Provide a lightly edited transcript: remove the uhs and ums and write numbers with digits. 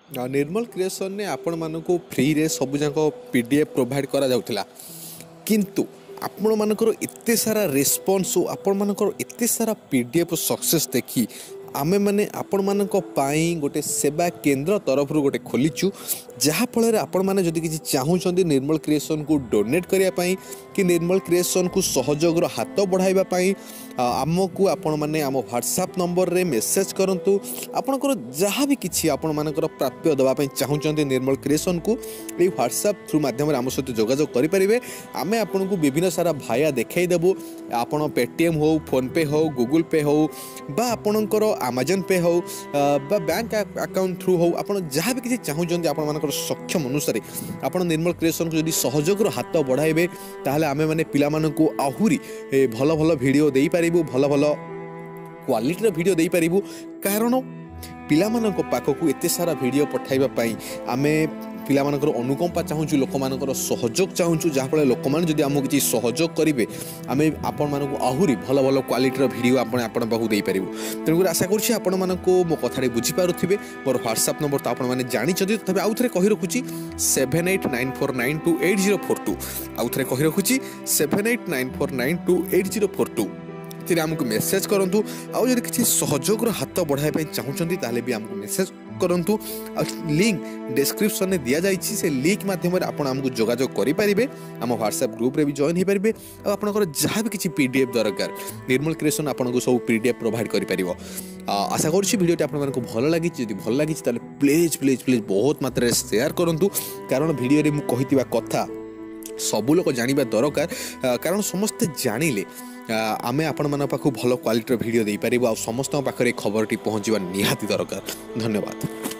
निर्मल creation ने आपण मानक फ्री रे सब जाक पीडीएफ प्रोवाइड करा जाउथिला किंतु आपण मानकर एते सारा रेस्पॉन्स आपण मानकर एते सारा पीडीएफ सक्सेस देखी आमे माने आपण मानक पाई गोटे सेवा केंद्र तरफ गोटे खोलीचु जहाँ फल आपण माने जदि किसी चाहूँगी निर्मल क्रिएशन को डोनेट करने पाई कि निर्मल क्रिएशन को सहयोग हाथ बढ़ाइबा पाई आमको आपण माने आम व्हाट्सएप नंबर रे मेसेज करंतु आपणकर जहाँ भी किसी आपण मानकर प्राप्य दबा पई चाहूँगी निर्मल क्रिएशन को ये व्हाट्सएप थ्रू माध्यम आम सहित जोगाजोग करें आम आपन को विभिन्न सारा भाया देखई देबू आपण पेटीएम हो फोन पे हो गूगल पे हो बा आपणकर अमेजन पे हो बा बैंक अकाउंट थ्रू हो आपण जहाँ भी किसी चाहूँगी आपण मानकर सक्षम अनुसार आपण निर्मल क्रिएशन को जदि सहयोग हाथ बढ़ाइबे ताहले आमे माने पिला मानकु आहुरी भल भल वीडियो देई पारिबु भल भल क्वालिटी वीडियो देई पारिबु कारण पिला मानक पाखकु एते सारा वीडियो पठाइबा पई आमे पिला मानकर अनुकंपा चाहूँ लोक मानकर सहयोग चाहूँ जहाँफल लोक मैंने जब आमको किसी सहयोग करेंगे आम आपण मानक आहरी भल भल क्वालिटीर वीडियो आपण पाखु दे पारू तेणुक आशा करुँचे आपण मानक मो कथा बुझीपारे मोर व्हाट्सएप नंबर तो आपने जानते तबे आउ थे कही रखुची 7894928042 आउ थे कही रखुची 7894928042 आमको मेसेज करूँ आउ जब किसी सहयोग हाथ बढ़ाई चाहूँगी ताहले भी आमको मेसेज करंतु लिंक डिस्क्रिप्शन में दिया जाइए से लिंक माध्यम आप आमको जोगाजोग करेंगे आम व्हाट्सएप ग्रुप रे भी जॉइन हो पारे और जहाँ भी किसी पीडीएफ दरकार निर्मल क्रिएशन आपको सब पीडीएफ प्रोवाइड कर आशा करुँची भिडियोटी आपको भल लगी जब भल लगी प्लीज प्लीज प्लीज बहुत मात्रा शेयर करूँ कारण भिडियो में कही कथा सबू लोग जानवा दरकार कारण समस्ते जानिले आमे आपण मान पाखु भल क्वालिटीर वीडियो दे पारिबो आ समस्त पाखरे खबरटी पहुँचवा निहाती दरकार। धन्यवाद।